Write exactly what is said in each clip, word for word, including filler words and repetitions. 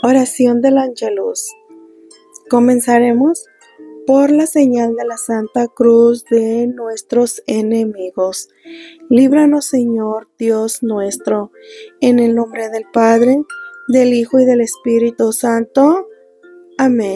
Oración del Ángelus. Comenzaremos por la señal de la Santa Cruz de nuestros enemigos. Líbranos, Señor Dios nuestro, en el nombre del Padre, del Hijo y del Espíritu Santo. Amén.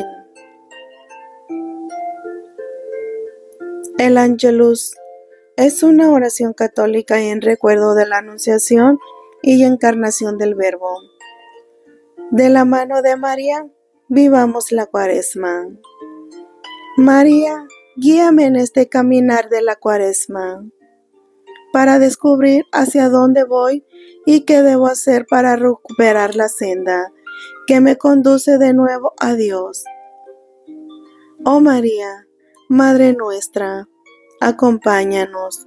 El Ángelus es una oración católica en recuerdo de la Anunciación y Encarnación del Verbo. De la mano de María, vivamos la Cuaresma. María, guíame en este caminar de la Cuaresma, para descubrir hacia dónde voy y qué debo hacer para recuperar la senda que me conduce de nuevo a Dios. Oh María, Madre nuestra, acompáñanos.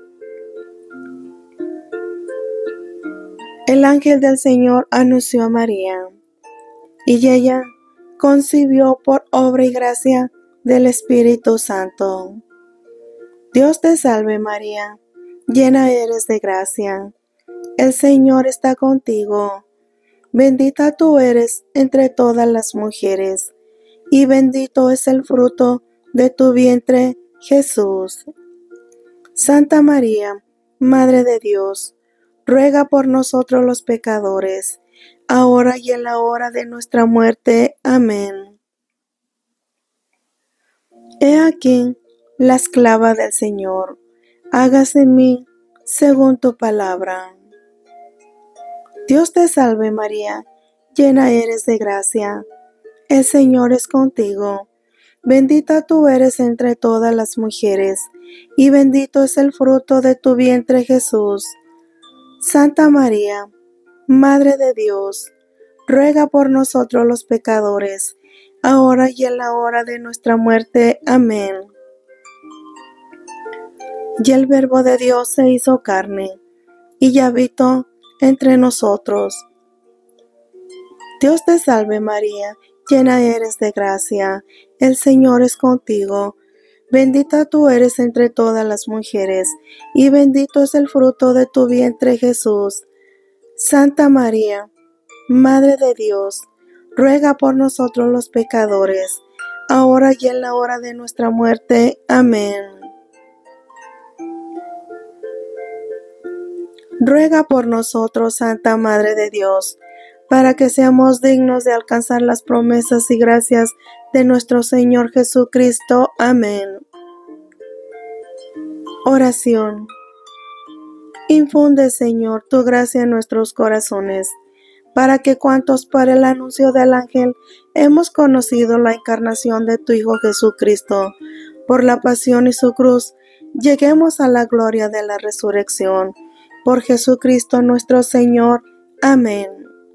El ángel del Señor anunció a María, y ella concibió por obra y gracia del Espíritu Santo. Dios te salve María, llena eres de gracia, el Señor está contigo. Bendita tú eres entre todas las mujeres, y bendito es el fruto de tu vientre, Jesús. Santa María, Madre de Dios, ruega por nosotros los pecadores, ahora y en la hora de nuestra muerte. Amén. He aquí la esclava del Señor, hágase en mí según tu palabra. Dios te salve María, llena eres de gracia, el Señor es contigo. Bendita tú eres entre todas las mujeres, y bendito es el fruto de tu vientre, Jesús. Santa María, Madre de Dios, ruega por nosotros los pecadores, ahora y en la hora de nuestra muerte. Amén. Y el Verbo de Dios se hizo carne, y ya habitó entre nosotros. Dios te salve María, llena eres de gracia, el Señor es contigo. Bendita tú eres entre todas las mujeres, y bendito es el fruto de tu vientre, Jesús. Santa María, Madre de Dios, ruega por nosotros los pecadores, ahora y en la hora de nuestra muerte. Amén. Ruega por nosotros, Santa Madre de Dios, para que seamos dignos de alcanzar las promesas y gracias de nuestro Señor Jesucristo. Amén. Oración. Infunde, Señor, tu gracia en nuestros corazones, para que cuantos por el anuncio del ángel hemos conocido la encarnación de tu Hijo Jesucristo, por la pasión y su cruz, lleguemos a la gloria de la resurrección. Por Jesucristo nuestro Señor. Amén.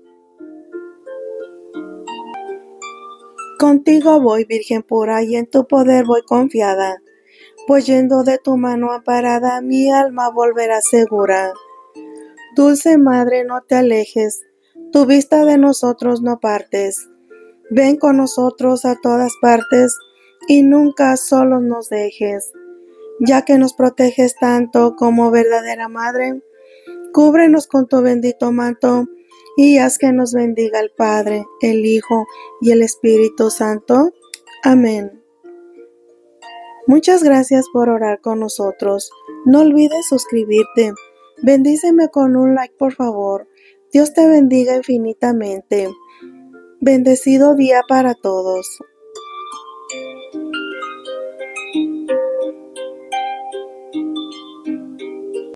Contigo voy, Virgen pura, y en tu poder voy confiada, pues yendo de tu mano amparada, mi alma volverá segura. Dulce Madre, no te alejes, tu vista de nosotros no partes. Ven con nosotros a todas partes, y nunca solos nos dejes. Ya que nos proteges tanto como verdadera Madre, cúbrenos con tu bendito manto, y haz que nos bendiga el Padre, el Hijo y el Espíritu Santo. Amén. Muchas gracias por orar con nosotros. No olvides suscribirte. Bendíceme con un like, por favor. Dios te bendiga infinitamente. Bendecido día para todos.